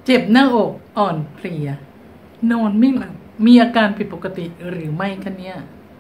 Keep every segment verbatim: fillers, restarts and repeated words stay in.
เจ็บหน้าอกอ่อนเพลียนอนไม่หลับมีอาการผิดปกติหรือไม่คะเนี่ย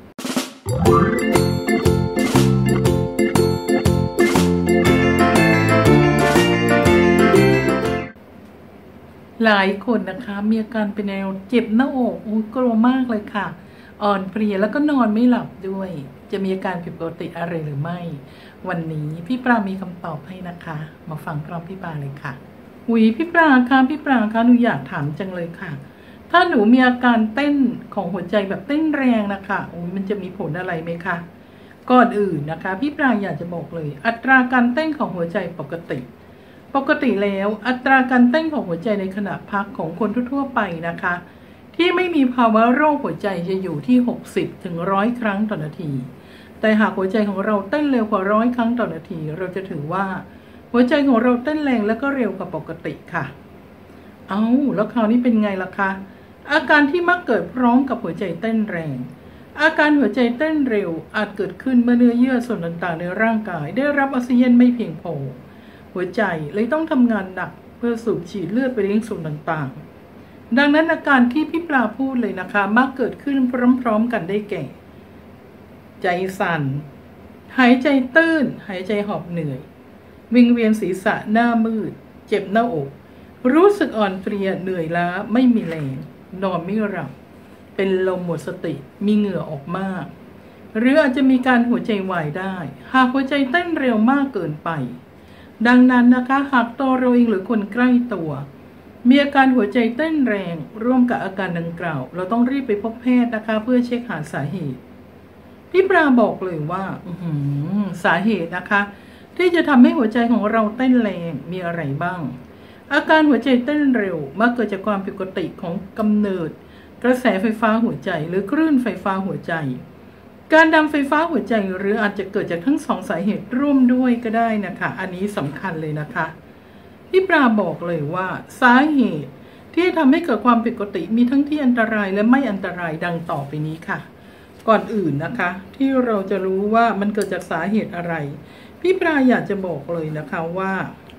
หลายคนนะคะมีอาการเป็นแนวเจ็บหน้าอกอุ้ยกลัวมากเลยค่ะอ่อนเพลียแล้วก็นอนไม่หลับด้วยจะมีอาการผิดปกติอะไรหรือไม่วันนี้พี่ปรามีคำตอบให้นะคะมาฟังพร้อมพี่ปราเลยค่ะหุยพี่ปราคะพี่ปราคะหนูอยากถามจังเลยค่ะถ้าหนูมีอาการเต้นของหัวใจแบบเต้นแรงนะคะอุ้ยมันจะมีผลอะไรไหมคะก่อนอื่นนะคะพี่ปราอยากจะบอกเลยอัตราการเต้นของหัวใจปกติปกติแล้วอัตราการเต้นของหัวใจในขณะพักของคนทั่วๆไปนะคะที่ไม่มีภาวะโรคหัวใจจะอยู่ที่หกสิบถึงหนึ่งร้อยครั้งต่อนาทีแต่หากหัวใจของเราเต้นเร็วกว่าร้อยครั้งต่อนาทีเราจะถือว่าหัวใจของเราเต้นแรงและก็เร็วกว่าปกติค่ะเอาแล้วคราวนี้เป็นไงล่ะคะอาการที่มักเกิดพร้อมกับหัวใจเต้นแรงอาการหัวใจเต้นเร็วอาจเกิดขึ้นเมื่อเนื้อเยื่อส่วนต่างๆในร่างกายได้รับออกซิเจนไม่เพียงพอหัวใจเลยต้องทำงานหนักเพื่อสูบฉีดเลือดไปเลี้ยงส่วนต่างๆดังนั้นอาการที่พี่ปลาพูดเลยนะคะมักเกิดขึ้นพร้อมๆกันได้แก่ใจสั่นหายใจตื้นหายใจหอบเหนื่อยวิงเวียนศีรษะหน้ามืดเจ็บหน้าอกรู้สึกอ่อนเพลียเหนื่อยล้าไม่มีแรงนอนไม่หลับเป็นลมหมดสติมีเหงื่อออกมากหรืออาจจะมีการหัวใจวายได้หากหัวใจเต้นเร็วมากเกินไปดังนั้นนะคะหากตัวเราเองหรือคนใกล้ตัวมีอาการหัวใจเต้นแรงร่วมกับอาการดังกล่าวเราต้องรีบไปพบแพทย์นะคะเพื่อเช็คหาสาเหตุพี่ปราบอกเลยว่าสาเหตุนะคะที่จะทำให้หัวใจของเราเต้นแรงมีอะไรบ้างอาการหัวใจเต้นเร็วมักเกิดจากความผิดปกติของกำเนิดกระแสไฟฟ้าหัวใจหรือคลื่นไฟฟ้าหัวใจการดันไฟฟ้าหัวใจหรืออาจจะเกิดจากทั้งสองสาเหตุร่วมด้วยก็ได้นะคะอันนี้สำคัญเลยนะคะพี่ปราบอกเลยว่าสาเหตุที่ทำให้เกิดความผิดปกติมีทั้งที่อันตรายและไม่อันตรายดังต่อไปนี้ค่ะก่อนอื่นนะคะที่เราจะรู้ว่ามันเกิดจากสาเหตุอะไรพี่ปราอยากจะบอกเลยนะคะว่า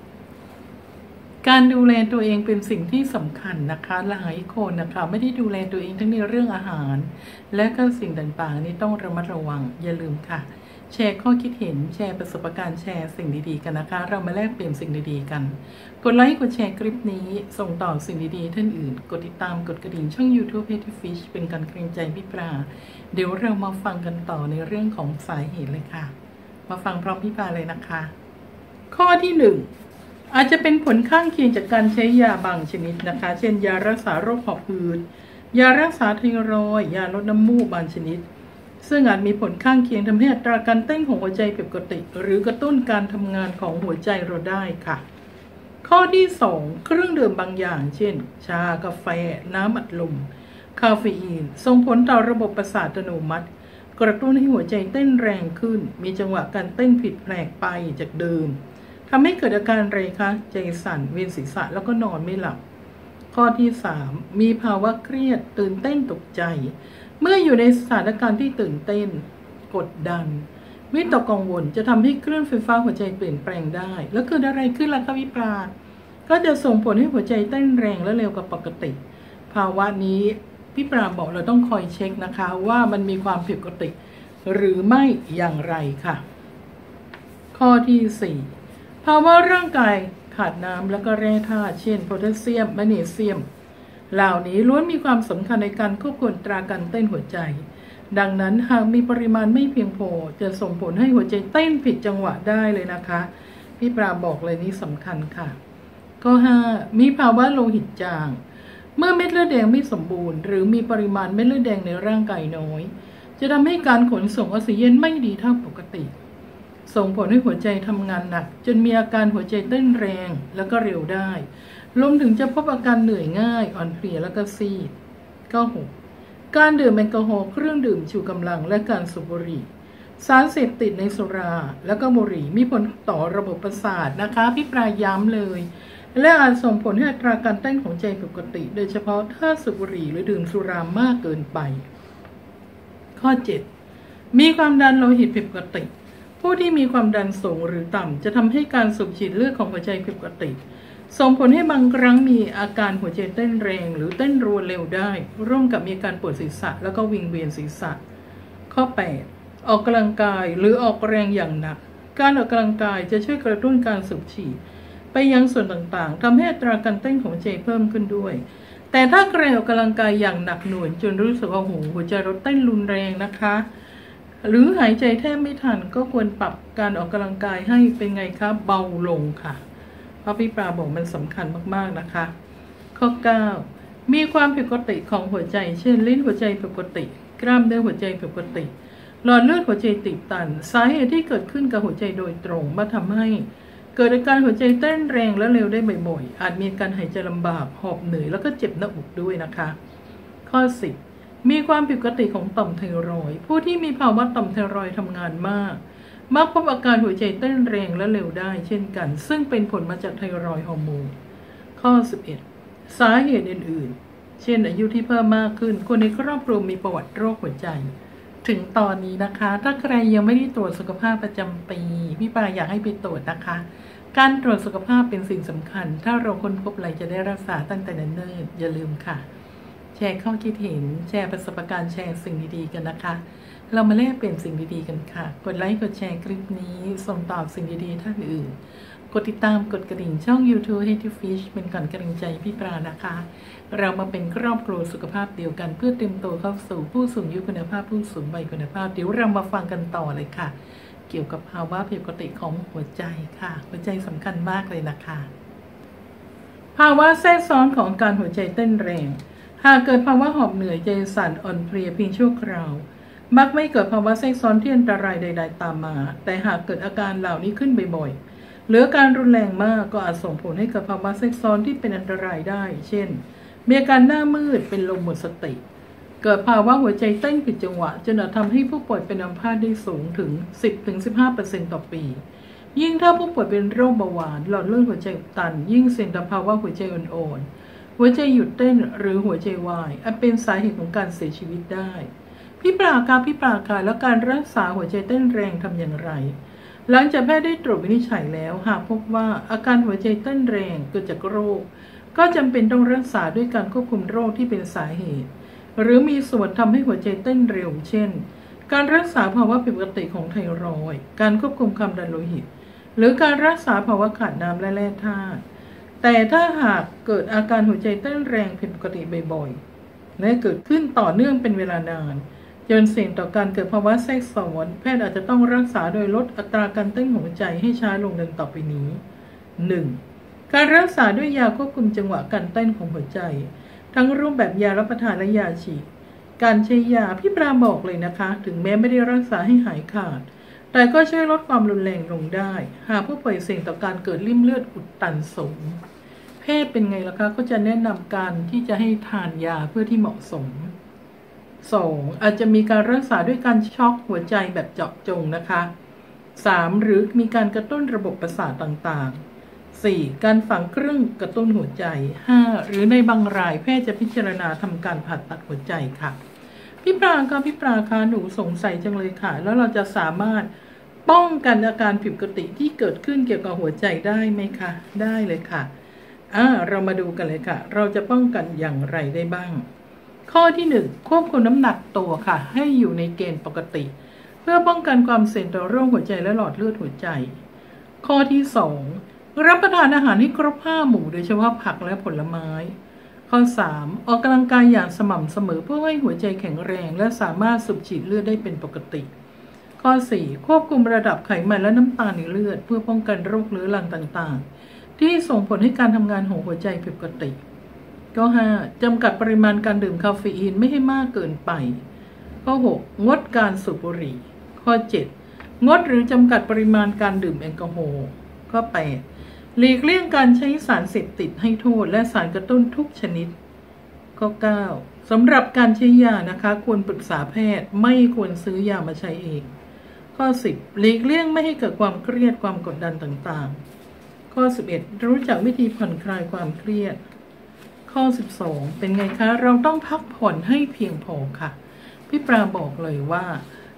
การดูแลตัวเองเป็นสิ่งที่สำคัญนะคะหลายคนนะคะไม่ได้ดูแลตัวเองทั้งในเรื่องอาหารและก็สิ่งต่างๆนี่ต้องระมัดระวังอย่าลืมค่ะแชร์ข้อคิดเห็นแชร์ประสบการณ์แชร์สิ่งดีๆกันนะคะเรามาแลกเปลี่ยนสิ่งดีๆกันกดไลค์กดแชร์คลิปนี้ส่งต่อสิ่งดีๆท่านอื่นกดติดตามกดกระดิ่งช่อง YouTube Petty Fish เป็นการเกรงใจพี่ปราเดี๋ยวเรามาฟังกันต่อในเรื่องของสาเหตุเลยค่ะมาฟังพร้อมพี่ปราเลยนะคะข้อที่หนึ่งอาจจะเป็นผลข้างเคียงจากการใช้ยาบางชนิดนะคะเช่นยารักษาโรคหอบหืดยารักษาไทรอยด์ยาลดน้ำมูกบางชนิดซึ่งอาจมีผลข้างเคียงทำให้อัตราการเต้นของหัวใจผิดปกติหรือกระตุ้นการทำงานของหัวใจเราได้ค่ะข้อที่สองเครื่องดื่มบางอย่างเช่นชากาแฟน้ำอัดลมคาเฟอีนส่งผลต่อระบบประสาทอัตโนมัติกระตุ้นให้หัวใจเต้นแรงขึ้นมีจังหวะการเต้นผิดแปลกไปจากเดิมทำให้เกิดอาการอะไรคะใจสั่นเวียนศีรษะแล้วก็นอนไม่หลับข้อที่สามมีภาวะเครียดตื่นเต้นตกใจเมื่ออยู่ในสถานการณ์ที่ตื่นเต้นกดดันวิตกกังวลจะทำให้คลื่นไฟฟ้าหัวใจเปลี่ยนแปลงได้แล้วเกิดอะไรขึ้นล่ะคะพี่ปราก็จะส่งผลให้หัวใจเต้นแรงและเร็วกว่าปกติภาวะนี้พี่ปราบอกเราต้องคอยเช็คนะคะว่ามันมีความผิดปกติหรือไม่อย่างไรค่ะข้อที่สี่ภาวะร่างกายขาดน้ำและก็แร่ธาตุเช่นโพแทสเซียมแมกนีเซียมเหล่านี้ล้วนมีความสำคัญในการควบคุมอัตราการเต้นหัวใจดังนั้นหากมีปริมาณไม่เพียงพอจะส่งผลให้หัวใจเต้นผิดจังหวะได้เลยนะคะพี่ปราบอกเลยนี้สำคัญค่ะข้อห้ามีภาวะโลหิตจางเมื่อเม็ดเลือดแดงไม่สมบูรณ์หรือมีปริมาณเม็ดเลือดแดงในร่างกายน้อยจะทำให้การขนส่งออกซิเจนไม่ดีเท่าปกติส่งผลให้หัวใจทำงานหนักจนมีอาการหัวใจเต้นแรงแล้วก็เร็วได้รวมถึงจะพบอาการเหนื่อยง่ายอ่อนเพลียแล้วก็ซีดข้อหกการดื่มแอลกอฮอล์เครื่องดื่มชูกำลังและการสูบบุหรี่สารเสพติดในสุราและก็บุหรี่มีผลต่อระบบประสาทนะคะพี่ปราย้ำเลยและอาจส่งผลให้อัตราการเต้นของใจผิดปกติโดยเฉพาะถ้าสูบบุหรี่หรือดื่มสุรามากเกินไปข้อเจ็ดมีความดันโลหิตผิดปกติผู้ที่มีความดันสูงหรือต่ำจะทำให้การสูบฉีดเลือดของหัวใจผิดปกติส่งผลให้บางครั้งมีอาการหัวใจเต้นแรงหรือเต้นรัวเร็วได้ร่วมกับมีการปวดศีรษะแล้วก็วิงเวียนศีรษะข้อแปดออกกำลังกายหรือออกแรงอย่างหนักการออกกำลังกายจะช่วยกระตุ้นการสูบฉีดไปยังส่วนต่างๆทำให้อัตราการเต้นของหัวใจเพิ่มขึ้นด้วยแต่ถ้าใครออกกำลังกายอย่างหนักหน่วงจนรู้สึกว่าหัวใจเราเต้นรุนแรงนะคะหรือหายใจแทบไม่ทันก็ควรปรับการออกกำลังกายให้เป็นไงคะเบาลงค่ะเพราะพี่ปลาบอกมันสำคัญมากๆนะคะข้อเก้ามีความผิดปกติของหัวใจเช่นลิ้นหัวใจผิดปกติกล้ามเนื้อหัวใจผิดปกติหลอดเลือดหัวใจตีบตันสาเหตุที่เกิดขึ้นกับหัวใจโดยตรงมาทำให้เกิดอาการหัวใจเต้นแรงและเร็วได้บ่อยๆอาจมีการหายใจลำบากหอบเหนื่อยแล้วก็เจ็บหน้าอกด้วยนะคะข้อสิบมีความผิดปกติของต่อมไทรอยด์ผู้ที่มีภาวะต่อมไทรอยด์ทำงานมากมักพบอาการหัวใจเต้นแรงและเร็วได้เช่นกันซึ่งเป็นผลมาจากไทรอยด์ฮอร์โมนข้อสิบเอ็ดสาเหตุอื่นๆเช่นอายุที่เพิ่มมากขึ้นคนในครอบครัวมีประวัติโรคหัวใจถึงตอนนี้นะคะถ้าใครยังไม่ได้ตรวจสุขภาพประจำปีพี่ปาอยากให้ไปตรวจนะคะการตรวจสุขภาพเป็นสิ่งสำคัญถ้าเราค้นพบอะไรจะได้รักษาตั้งแต่เนิ่นๆอย่าลืมค่ะแชร์ข้อคิดเห็นแชร์ประสบการณ์แชร์สิ่งดีๆกันนะคะเรามาแลกเปลี่ยนสิ่งดีๆกันค่ะกดไลค์กดแชร์คลิปนี้ส่งต่อสิ่งดีๆท่านอื่นกดติดตามกดกระดิ่งช่อง YouTube Healthy Fish เป็นก่อนกำลังใจพี่ปลานะคะเรามาเป็นครอบครัวสุขภาพเดียวกันเพื่อเตรียมตัวเข้าสู่ผู้สูงอายุคุณภาพผู้สูงวัยคุณภาพเดี๋ยวเรามาฟังกันต่อเลยค่ะเกี่ยวกับภาวะผิดปกติของหัวใจค่ะหัวใจสำคัญมากเลยนะคะภาวะแทรกซ้อนของการหัวใจเต้นแรงหากเกิดภาวะหอบเหนื่อยใจสั่นอ่อนเพลียเพียงชั่วคราวมักไม่เกิดภาวะแทรกซ้อนที่อันตรายใดๆตามมาแต่หากเกิดอาการเหล่านี้ขึ้นบ่อยๆหรือการรุนแรงมากก็อาจส่งผลให้เกิดภาวะแทรกซ้อนที่เป็นอันตรายได้เช่นมีอาการหน้ามืดเป็นลมหมดสติเกิดภาวะหัวใจเต้นผิดจังหวะจนอาจทำให้ผู้ป่วยเป็นอัมพาตได้สูงถึง สิบถึงสิบห้าเปอร์เซ็นต์ ต่อปียิ่งถ้าผู้ป่วยเป็นโรคเบาหวานหลอดเลือดหัวใจอุดตันยิ่งเสี่ยงต่อภาวะหัวใจอ่อนๆหัวใจหยุดเต้นหรือหัวใจวายอาจเป็นสาเหตุของการเสียชีวิตได้พี่ปลาการพี่ปลาการและการรักษาหัวใจเต้นแรงทำอย่างไรหลังจากแพทย์ได้ตรวจวินิจฉัยแล้วหากพบว่าอาการหัวใจเต้นแรงเกิดจากโรคก็จำเป็นต้องรักษาด้วยการควบคุมโรคที่เป็นสาเหตุหรือมีส่วนทำให้หัวใจเต้นเร็วเช่นการรักษาภาวะผิดปกติของไทรอยด์การควบคุมความดันโลหิตหรือการรักษาภาวะขาดน้ำและแร่ธาตุแต่ถ้าหากเกิดอาการหัวใจเต้นแรงผิดปกติบ่อยๆและเกิดขึ้นต่อเนื่องเป็นเวลานานจนเสี่ยงต่อการเกิดภาวะแทรกซ้อนแพทย์อาจจะต้องรักษาโดยลดอัตราการเต้นของหัวใจให้ช้าลงดังต่อไปนี้ หนึ่ง. การรักษาด้วยยาควบคุมจังหวะการเต้นของหัวใจทั้งรูปแบบยารับประทานและยาฉีดการใช้ยาพี่ปลาบอกเลยนะคะถึงแม้ไม่ได้รักษาให้หายขาดแต่ก็ช่วยลดความรุนแรงลงได้หากผู้ป่วยเสี่ยงต่อการเกิดริ่มเลือดอุดตันสูงแพทย์เป็นไงล่ะคะก็จะแนะนำการที่จะให้ทานยาเพื่อที่เหมาะสม สอง. อาจจะมีการรักษาด้วยการช็อกหัวใจแบบเจาะจงนะคะ สาม. หรือมีการกระตุ้นระบบประสาทต่างๆ สี่. การฝังเครื่องกระตุ้นหัวใจ ห้า. หรือในบางรายแพทย์จะพิจารณาทำการผ่าตัดหัวใจค่ะพี่ปลาคะพี่ปลาคะหนูสงสัยจังเลยค่ะแล้วเราจะสามารถป้องกันอาการผิดปกติที่เกิดขึ้นเกี่ยวกับหัวใจได้ไหมคะได้เลยค่ะอ่าเรามาดูกันเลยค่ะเราจะป้องกันอย่างไรได้บ้างข้อที่หนึ่งควบคุมน้ำหนักตัวค่ะให้อยู่ในเกณฑ์ปกติเพื่อป้องกันความเสี่ยงต่อโรคหัวใจและหลอดเลือดหัวใจข้อที่สองรับประทานอาหารให้ครบห้าหมู่โดยเฉพาะผักและผลไม้ข้อสามออกกำลังกายอย่างสม่ำเสมอเพื่อให้หัวใจแข็งแรงและสามารถสูบฉีดเลือดได้เป็นปกติข้อสี่ควบคุมระดับไขมันและน้ำตาลในเลือดเพื่อป้องกันโรคเรื้อรังต่างๆที่ส่งผลให้การทำงานของหัวใจผิดปกติข้อห้าจำกัดปริมาณการดื่มคาเฟอีนไม่ให้มากเกินไปข้อหกงดการสูบบุหรี่ข้อเจ็ดงดหรือจำกัดปริมาณการดื่มแอลกอฮอล์ข้อแปดหลีกเลี่ยงการใช้สารเสพติดให้โทษและสารกระตุ้นทุกชนิดข้อเก้าสำหรับการใช้ยานะคะควรปรึกษาแพทย์ไม่ควรซื้อยามาใช้เองข้อสิบหลีกเลี่ยงไม่ให้เกิดความเครียดความกดดันต่างๆข้อสิบเอ็ดรู้จักวิธีผ่อนคลายความเครียดข้อสิบสองเป็นไงคะเราต้องพักผ่อนให้เพียงพอค่ะพี่ปลาบอกเลยว่า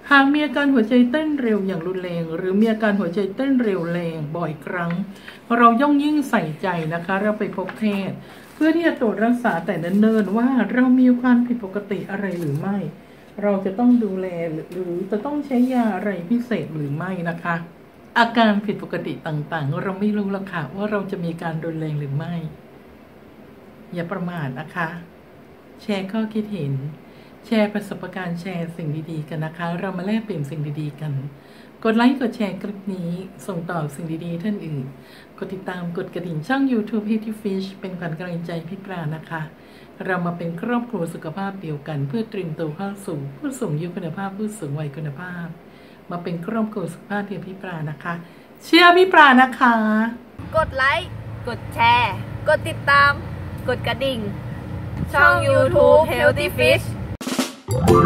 หากมีอาการหัวใจเต้นเร็วอย่างรุนแรงหรือมีอาการหัวใจเต้นเร็วแรงบ่อยครั้งเราย่องยิ่งใส่ใจนะคะเราไปพบแพทย์เพื่อที่จะตรวจรักษาแต่เนิ่นๆว่าเรามีความผิดปกติอะไรหรือไม่เราจะต้องดูแลหรือจะต้องใช้ยาอะไรพิเศษหรือไม่นะคะอาการผิดปกติต่างๆเราไม่รู้หรอกค่ะว่าเราจะมีการรุนแรงหรือไม่อย่าประมาทนะคะแชร์ข้อคิดเห็นแชร์ประสบการณ์แชร์สิ่งดีๆกันนะคะเรามาแลกเปลี่ยนสิ่งดีๆกันกดไลค์กดแชร์คลิปนี้ส่งต่อสิ่งดีๆท่านอื่นกดติดตามกดกระดิ่งช่อง YouTube Healthy Fish เป็นขวัญกำลังใจพี่ปลานะคะเรามาเป็นครอบครัวสุขภาพเดียวกันเพื่อเตรียมตัวเข้าสู่ผู้สูงอายุคุณภาพผู้สูงวัยคุณภาพมาเป็นครอบครัวสุขภาพเดียวพี่ปลานะคะเชื่อพี่ปลานะคะกดไลค์กดแชร์กดติดตามกดกระดิ่งช่อง YouTube Healthy Fish